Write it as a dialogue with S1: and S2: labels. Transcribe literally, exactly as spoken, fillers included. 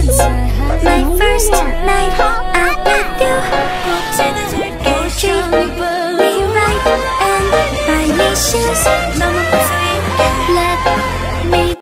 S1: It's my first night out with you. Treat me right and buy me shoes. Let me